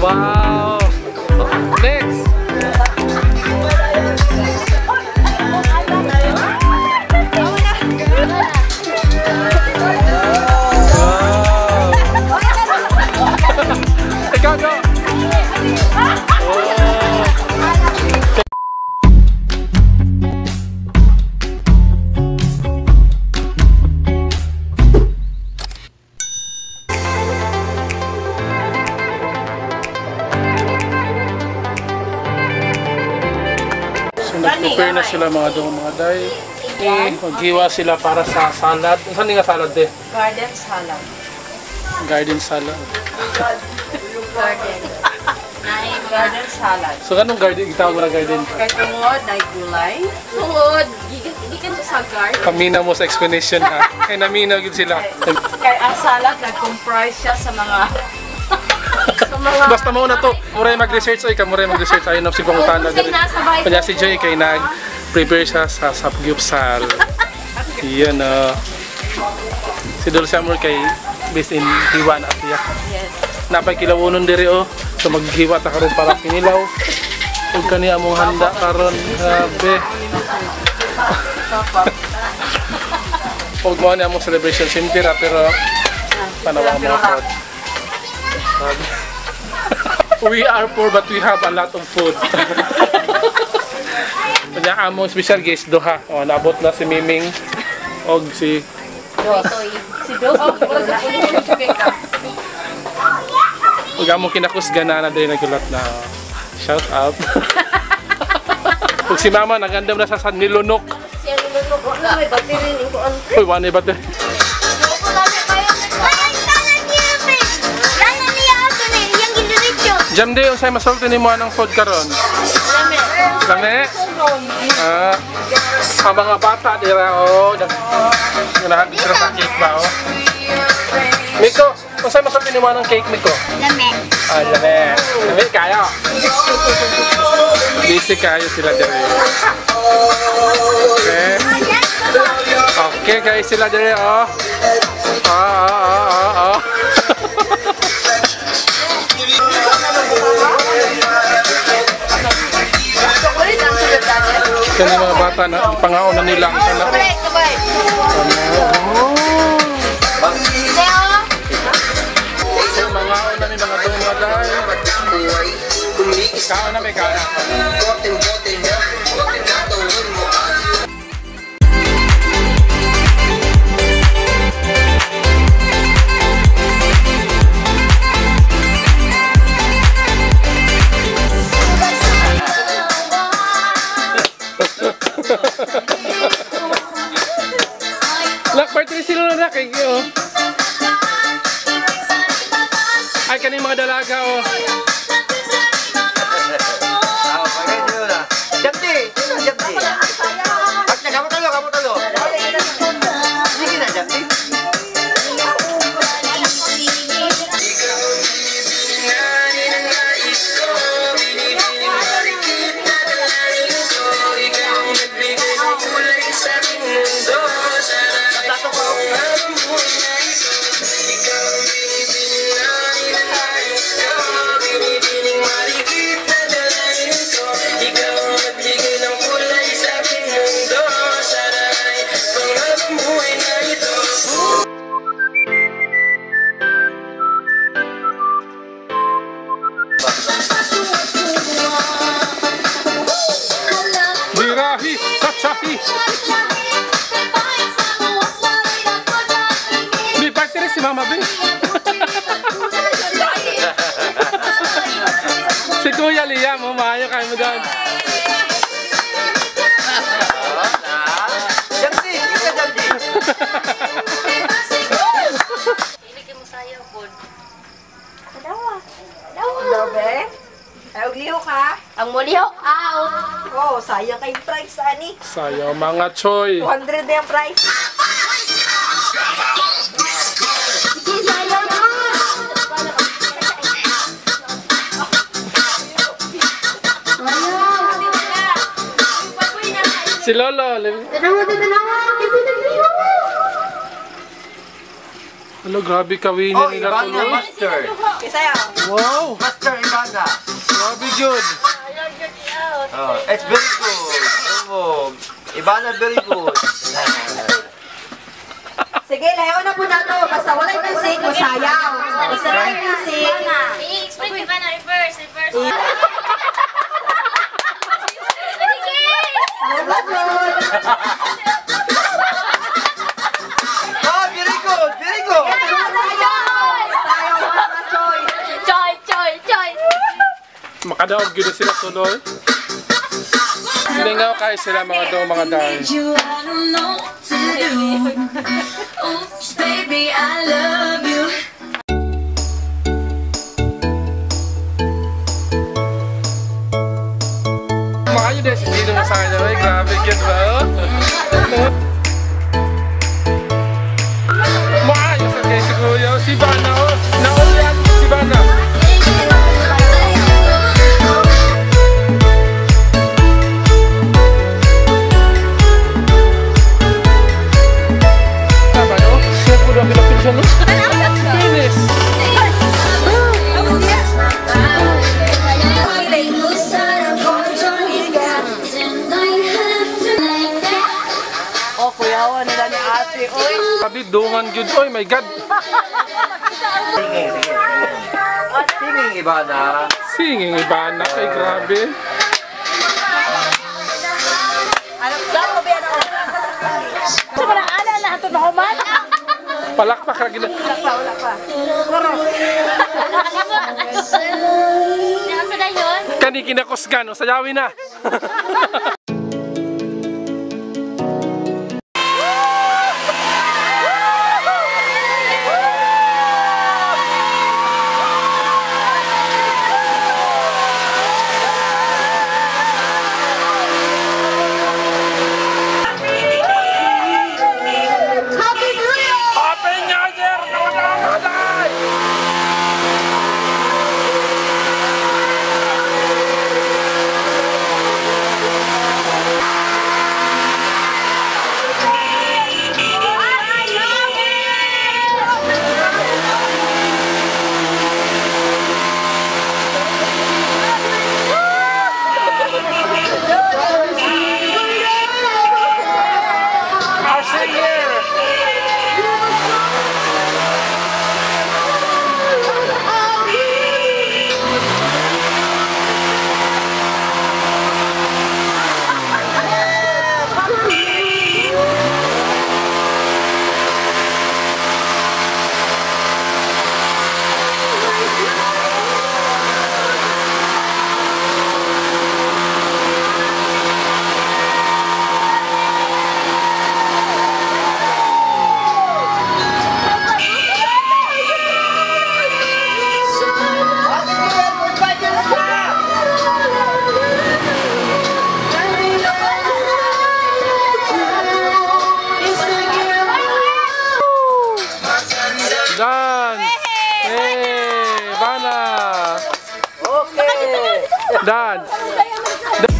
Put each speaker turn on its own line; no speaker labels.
Wow! Next! Ikaw, Jo! Nag-prepare na sila mga day. Maghiwa sila para sa salad. Saan nga salad eh?
Garden salad.
Garden salad.
Garden salad.
So anong garden? Itawag mo na garden?
Kay tungod na gulay. Tungod, gikan sa garden.
Kamina mo sa explanation ha. Kaya naminaw yun sila.
Kay ang salad nag-comprise siya sa mga
Basta mo na to. Muray mag-research ay ka, muray mag-research ayun na si Pangutana diri. Kanya si Joy kay nag-prepare siya sa sapgyupsal. Iyan si Dulce Amor kay based in Hiwa na siya.
Yes.
Napay kilawonon diri so maghiwa ta karon para kinilaw. Ug kani among handa karon, grabe. Ug mo ni among celebration simpira pero panawang mo pod. We are poor but we have a lot of food. Kanya among special guest doha. Naabot na si Miming og si ug among kinakusgana na diri nagulat na shout out. Ug si Mama nagandam na sa nilunok.
Si nilunok wala may battery ning kuan.
Uy, wala ba 'to? Jam day usay masulti nimo anang food karon. Lami. Sa mga bata dira ganahan dira sa cake ba Miko, usay masulti nimo anang cake Miko?
Lami.
Lami. Lami kayo. Busy kayo sila diri. Okay. Okay guys sila diri Kaya mga bata na pangaon na nila ang anak. So mangaon na ni mga dumaday. Kaon na may kaon. Lak party sila na kayo. Ay kaning mga dalaga
Jamdi, jamdi. At kamu talo. Sige na jamdi.
Birahi, kachahi. May party rin si Mama B. Si Kuya Liam, maayo kayo mo doon.
Jamdi, sige jamdi.
Ilike mo sayo pod.
Hello, be. Ay, ugliho ka.
Ang mulihok out.
Oh, sayang kay price, ani.
Sayo mga choy.
200 na yung price.
Si Lolo. Ano, grabe kawinin
Oh,
nila
Ivana
tuloy.
Master.
Isayaw.
Wow,
Master Ivana.
grabe good.
Oh, it's very good. Oh, Ivana very good.
Sige, layo na po na to. Basta wala yung music, masayaw. Basta wala yung music.
I-explain ko ba na reverse?
Wala po.
Oh, very good, very good.
Sayaw, mga choy.
Choy!
Makadaog yun sila tuloy. Silingaw kayo sila mga daw, mga dahil.
You, I don't know what to do. Oops, baby, I love you.
Makanya din si Gino na sa kanya. Ay, grabe good ba? Maayos ang kay si Kuya. Si Bana, oh. Naulan si Bana. Tama, no? Siya po daw pinapil siya, no? Finish.
Oh, kuyawan nila ni ate. Oy.
Sabi, dungan good. Oy, my God.
Singing Ivana.
Singing Ivana. Ay, grabe. Palakpak lagi na.
Wala pa.
Nasa na yun?
Kani kinakusgan. Sayawin na. Happy New Year! Kawan-kawan! Happy New Year! Dan! Hey! Bana!
Okay.
Dan!